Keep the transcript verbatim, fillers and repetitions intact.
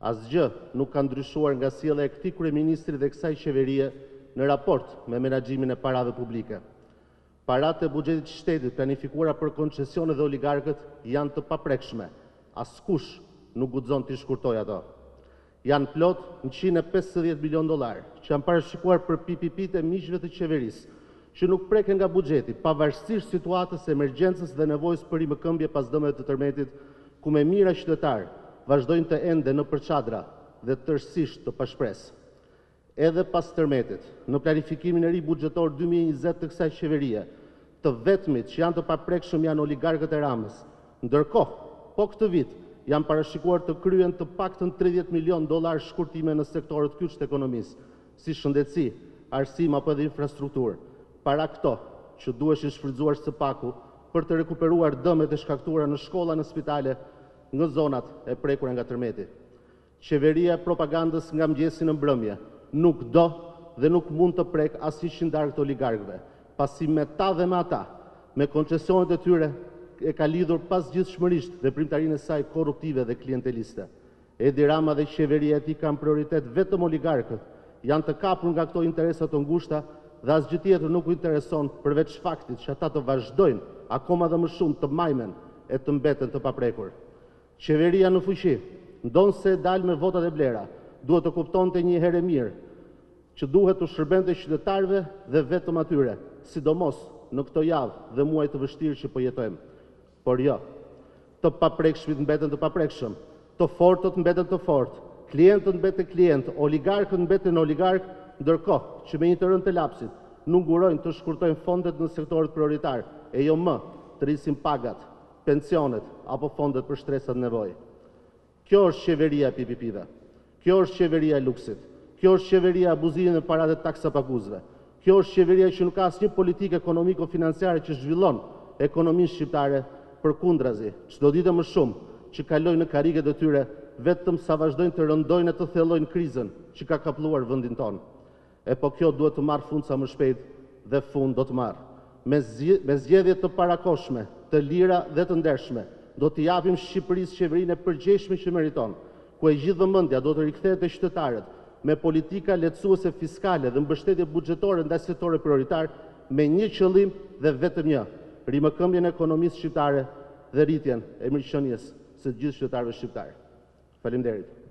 Asgjë nuk ka ndryshuar nga sjellja e këtij kryeministri dhe kësaj qeverie në raport me menaxhimin e parave publike. Paratë e buxhetit të shtetit planifikuara për koncesione dhe oligarkët janë të paprekshme. Askush nuk guxon t'i shkurtojë ato. Janë plot njëqind e pesëdhjetë milion dollar që janë parashikuar për P P P-t e miqve të qeverisë, që nuk preken nga buxheti, pavarësisht situatës së emergjencës dhe nevojës për rimëkëmbje pas dëmeve të tërmetit, ku me mira qytetar vazhdojnë të ende në përçadra dhe tërësisht të pashpresë. Edhe pas tërmetit, në planifikimin e ri buxhetor dy mijë e njëzet të kësaj qeverie, të vetmit që janë të paprekshëm janë oligarkët e Ramës. Ndërkohë, po këtë vit janë parashikuar të kryen të paktën tridhjetë milion dollar shkurtime në sektorët kyç të ekonomisë, si shëndetësi, arsim apo edhe infrastrukturë. Para këto që duheshin shfrytzuar së paku për të rekuperuar dëmet e shkaktuara në shkolla, në spitale, në zonat e prekura nga tërmeti. Qeveria e propagandës nga mëngjesi në mbrëmje nuk do dhe nuk mund të prek asnjë qindar të oligarkëve, pasi me ta dhe me ata, me koncesionet e tyre, e ka lidhur pasgjithshmërisht veprimtarinë e saj korruptive dhe klienteliste. Edi Rama dhe qeveria e tij kanë prioritet vetëm oligarkët, janë të kapur nga këto interesa të ngushta dhe asgjë tjetër nuk u intereson përveç faktit që ata të vazhdojnë akoma dhe më shumë të majmen e të mbeten të paprekur. Qeveria në fuqi, ndonse e dalë me votat e blera, duhet të kuptonte një herë mirë që duhet të shërbente qytetarëve dhe vetëm atyre, sidomos në këto javë dhe muaj të vështirë që po jetojmë. Por jo, të paprekshmit mbeten të paprekshëm, të fortët mbeten të fortë, klientët mbeten klientë, oligarkët mbeten oligarkë, ndërkohë që me një të rënd të lapsit nuk ngurojnë të shkurtojnë fondet në sektorët prioritar, e jo më të rrisin pagat, pensionet apo fondet për shtresat nevojë. Kjo është qeveria e P P P-ve. Kjo është qeveria e luksit. Kjo është qeveria e abuzimit me paratë e taksapaguzëve. Kjo është qeveria që nuk ka asnjë politikë ekonomiko-financiare që zhvillon ekonominë shqiptare, përkundrazi, çdo ditë më shumë që kalojnë në karriget e tyre vetëm sa vazhdojnë të rëndojnë e të thellojnë krizën që ka kapluar vendin tonë. E po kjo duhet të marrë fund sa më shpejt dhe fund do të marrë. Me zgjedhje të parakoshme, të lira dhe të ndershme, do t'i japim Shqipërisë qeverinë e përgjegjshme që meriton, ku e gjithë vëmendja do të rikthehet te qytetarët me politika lehtësuese fiskale dhe mbështetje buxhetore ndaj sektorit prioritar, me një qëllim dhe vetëm një: rimëkëmbjen e ekonomisë shqiptare dhe rritjen e mirëqenies së gjithë qytetarëve shqiptar. Faleminderit.